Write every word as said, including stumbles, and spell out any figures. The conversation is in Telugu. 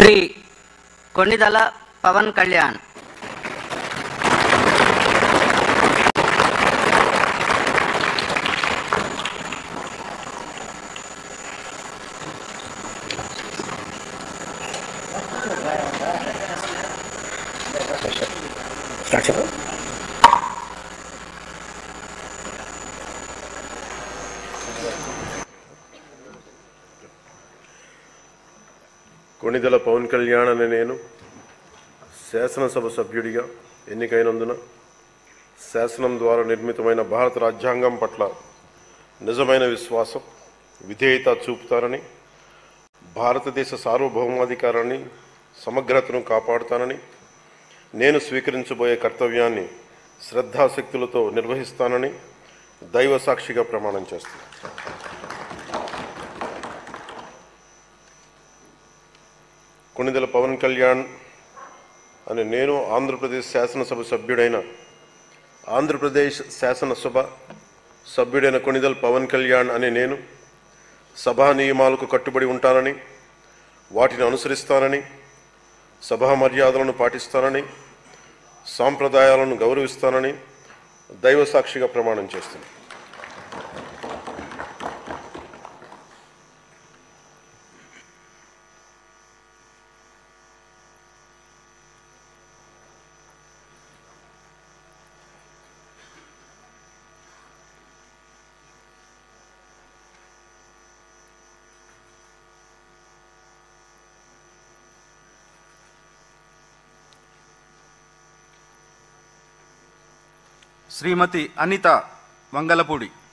శ్రీ కొణిదల పవన్ కళ్యాణ్. కొణిదెల పవన్ కళ్యాణ్ అనే నేను శాసనసభ సభ్యుడిగా ఎన్నికైనందున శాసనం ద్వారా నిర్మితమైన భారత రాజ్యాంగం పట్ల నిజమైన విశ్వాసం, విధేయత చూపుతానని, భారతదేశ సార్వభౌమాధికారాన్ని, సమగ్రతను కాపాడుతానని, నేను స్వీకరించబోయే కర్తవ్యాన్ని శ్రద్ధాశక్తులతో నిర్వహిస్తానని దైవ సాక్షిగా ప్రమాణం చేస్తాను. కొణిదెల పవన్ కళ్యాణ్ అని నేను ఆంధ్రప్రదేశ్ శాసనసభ సభ్యుడైన ఆంధ్రప్రదేశ్ శాసనసభ సభ్యుడైన కొణిదెల పవన్ కళ్యాణ్ అని నేను సభా నియమాలకు కట్టుబడి ఉంటానని, వాటిని అనుసరిస్తానని, సభా మర్యాదలను పాటిస్తానని, సాంప్రదాయాలను గౌరవిస్తానని దైవ సాక్షిగా ప్రమాణం చేస్తున్నాను. శ్రీమతి అనిత వంగలపూడి.